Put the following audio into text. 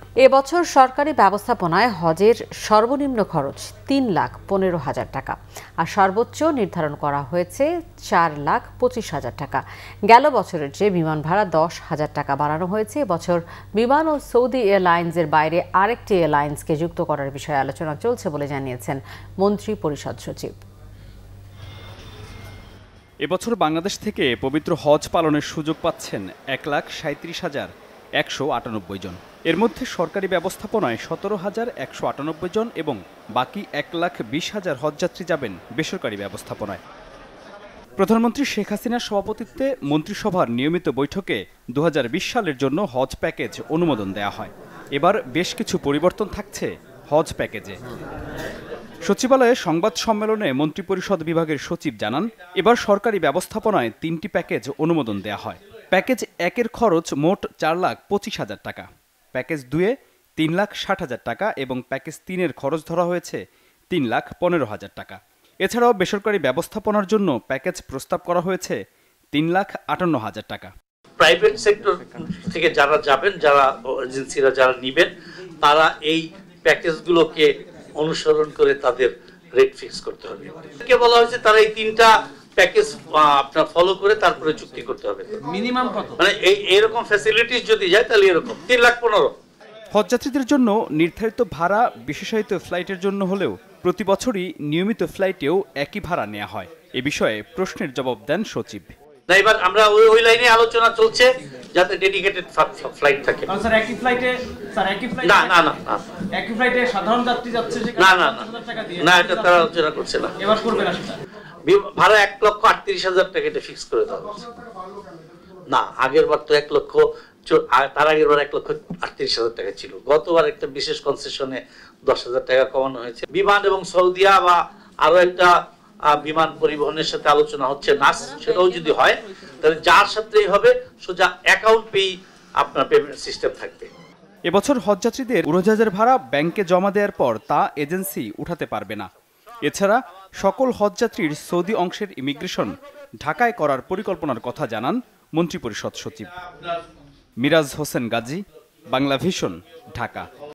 এবছর সরকারি ব্যবস্থাপনায় হজের সর্বনিম্ন খরচ ৩,১৫,০০০ টাকা আর সর্বোচ্চ নির্ধারণ করা হয়েছে ৪,২৫,০০০ টাকা। গেল বছরের চেয়ে বিমান ভাড়া ১০,০০০ টাকা বাড়ানো হয়েছে। এবছর বিমান ও সৌদি এয়ারলাইন্সের বাইরে আরেকটি এয়ারলাইন্সকে যুক্ত করার বিষয়ে আলোচনা চলছে বলে জানিয়েছেন মন্ত্রী পরিষদ সচিব। এবছর বাংলাদেশ থেকে পবিত্র হজ পালনের সুযোগ পাচ্ছেন ১,৩৭,১৯৮ জন। এর মধ্যে সরকারি ব্যবস্থাপনায় ১৭,১৯৮ জন এবং বাকি ১,২০,০০০ হজযাত্রী যাবেন বেসরকারি ব্যবস্থাপনায়। প্রধানমন্ত্রী শেখ হাসিনার সভাপতিত্বে মন্ত্রিসভার নিয়মিত বৈঠকে ২০২০ সালের জন্য হজ প্যাকেজ অনুমোদন দেওয়া হয়। এবার বেশ কিছু পরিবর্তন থাকছে হজ প্যাকেজে। সচিবালয়ে সংবাদ সম্মেলনে মন্ত্রিপরিষদ বিভাগের সচিব জানান, এবার সরকারি ব্যবস্থাপনায় ৩টি প্যাকেজ অনুমোদন দেওয়া হয়। প্যাকেজ ১-এর খরচ মোট ৪,২৫,০০০ টাকা, প্যাকেজ ২-এ ৩,৬০,০০০ টাকা এবং প্যাকেজ ৩-এর খরচ ধরা হয়েছে ৩,১৫,০০০ টাকা। এছাড়াও বেসরকারি ব্যবস্থাপনার জন্য প্যাকেজ প্রস্তাব করা হয়েছে ৩,৫৮,০০০ টাকা। প্রাইভেট সেক্টর থেকে যারা যাবেন, যারা এজেন্সিরা যারা নেবেন, তারা এই প্যাকেজগুলোকে অনুসরণ করে তাদের রেট ফিক্স করতে হবে। কে বলা হয়েছে তারা এই 3টা প্যাকেজ আপনার ফলো করে তারপরে চুক্তি করতে হবে। মিনিমাম কত? মানে এরকম ফ্যাসিলিটিস যদি যায় তাহলে এরকম 3,15,০০০। হজযাত্রীদের জন্য নির্ধারিত ভাড়া বিশেষায়িত ফ্লাইটের জন্য হলেও প্রতি বছরই নিয়মিত ফ্লাইটেও একই ভাড়া নেওয়া হয়। এ বিষয়ে প্রশ্নের জবাব দেন সচিব। না, এবার আমরা ওই লাইনে আলোচনা চলছে যাতে ডেডিকেটেড ফ্লাইট থাকে। স্যার একই ফ্লাইটে না না না একই ফ্লাইটে সাধারণ যাত্রী যাচ্ছে না না না না, এটা তারা আলোচনা করছে না। এবার করবে না সেটা। ভাড়া ১,৩৮,০০০ টাকা এটা ফিক্স করে দেওয়া হয়েছে। না, আগের বার তো ১ লক্ষ, তার আগের বার ১,৩৮,০০০ টাকা ছিল। গতবার একটা বিশেষ কনসেশনে ১০,০০০ টাকা কমানো হয়েছে। বিমান এবং সৌদিয়া বা আরো একটা বিমান পরিবহনের সাথে আলোচনা হচ্ছে নাস, সেটাও যদি হয় তাহলে যার সাথেই হবে সোজা অ্যাকাউন্ট পেই আপনার পেমেন্ট সিস্টেম থাকবে। এবছর হজযাত্রীদের উড়োজাহাজের ভাড়া ব্যাংকে জমা দেওয়ার পর তা এজেন্সি উঠাতে পারবে না। এছাড়া সকল হজযাত্রীর সৌদি অংশের ইমিগ্রেশন ঢাকায় করার পরিকল্পনার কথা জানান মন্ত্রিপরিষদ সচিব। মিরাজ হোসেন গাজী, বাংলা ভিশন, ঢাকা।